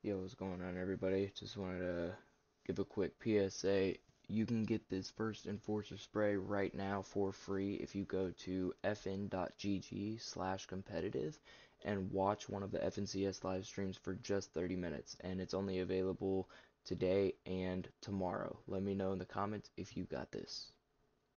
Yo, what's going on, everybody? Just wanted to give a quick PSA. You can get this first enforcer spray right now for free if you go to fn.gg/competitive and watch one of the FNCS live streams for just 30 minutes. And it's only available today and tomorrow. Let me know in the comments if you got this.